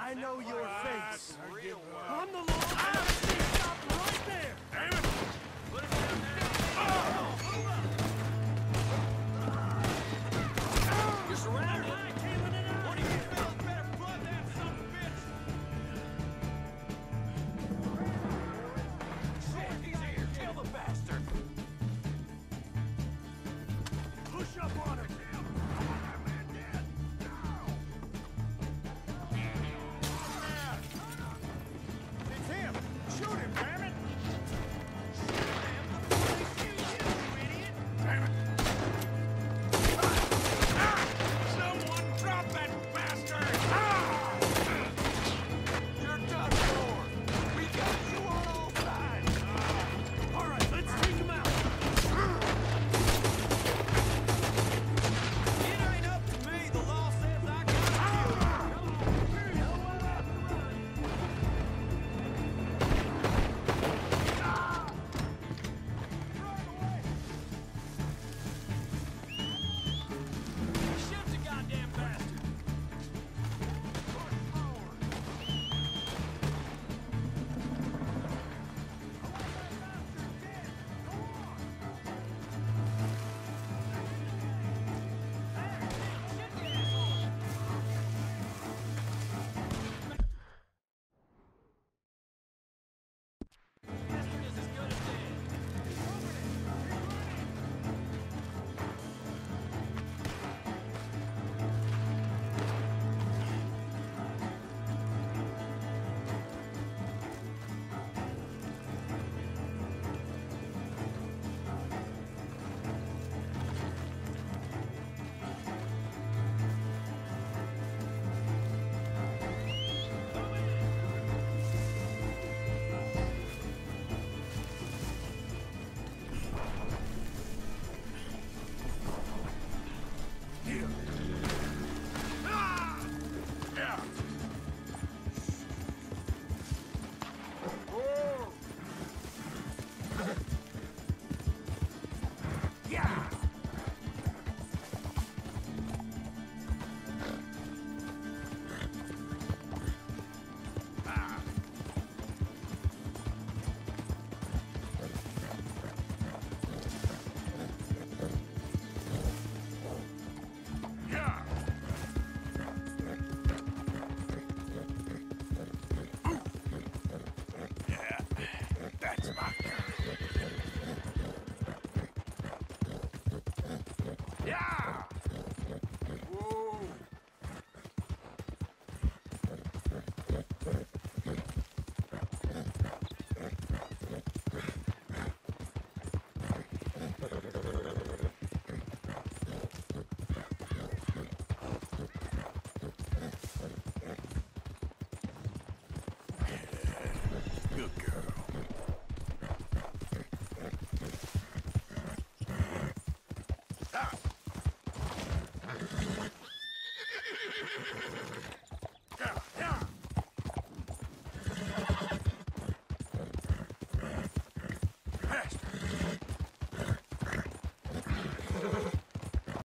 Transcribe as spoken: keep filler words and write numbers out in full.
I know your face. Real I'm the law. Ah! Stop right there. Damn it! Put it down now. You're surrounded. What do you fellas better flood that son of a bitch? Shit, he's here. Kill the bastard. Push up on him. It's him. Shoot him, damn it. Damn it. Someone drop that bastard! You're done for! We got you on all sides! All right, let's take him out. It ain't up to me. The law says I got Shoot the goddamn bastard! Bastard is as good as dead. That's my Yeah! Whoa! Good girl. Ah!